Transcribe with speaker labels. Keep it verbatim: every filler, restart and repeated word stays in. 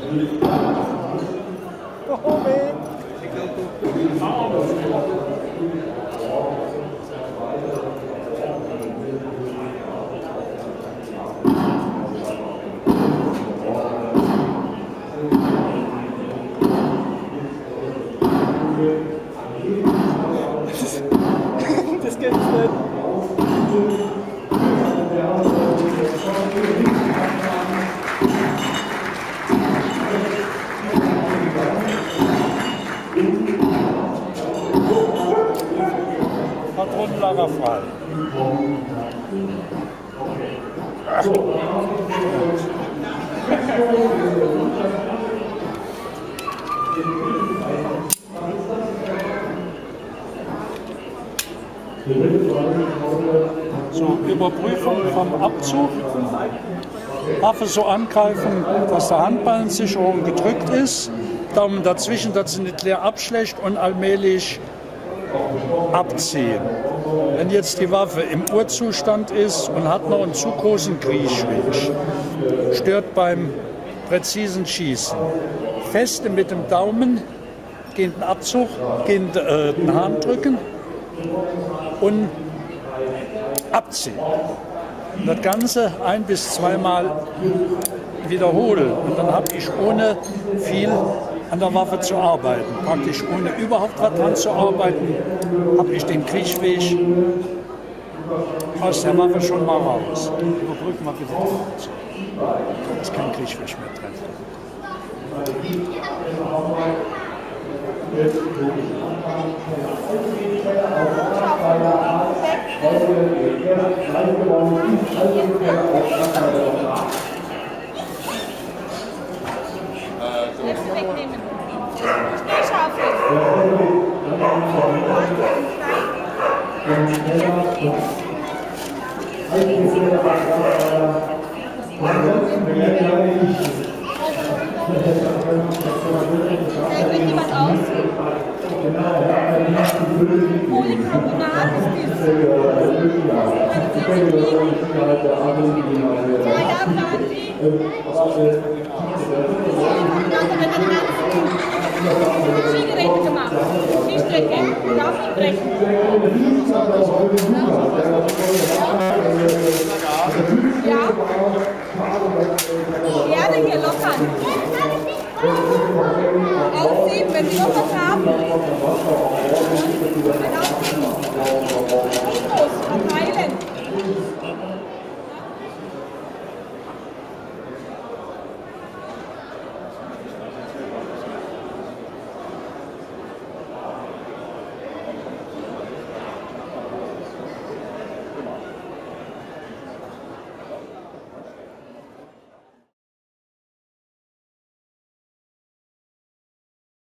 Speaker 1: Das gibt's nicht. Patronenlager frei. So, Überprüfung vom Abzug. Waffe so angreifen, dass der Handballensicherung gedrückt ist. Daumen dazwischen, dass sie nicht leer abschlägt und allmählich abziehen. Wenn jetzt die Waffe im Urzustand ist und hat noch einen zu großen Kriechweg, stört beim präzisen Schießen. Feste mit dem Daumen gegen den Abzug, gegen äh, den Hahn drücken und abziehen. Und das Ganze ein- bis zweimal wiederholen. Und dann habe ich ohne viel an der Waffe zu arbeiten, praktisch ohne überhaupt was dran zu arbeiten, habe ich den Kriechweg aus der Waffe schon mal raus. Überbrücken wir bitte den Abzug. Da ist kein Kriechweg mehr drin.
Speaker 2: Jetzt wegnehmen. Schneeschaufel. Kriegt jemand aus? Polycarbonat ist dieses. Skigeräte gemacht. Skistrecke. Darf nicht brechen. Ja. Die Erde hier lockern. Aussieben, wenn Sie noch was haben. Ein Aussieben.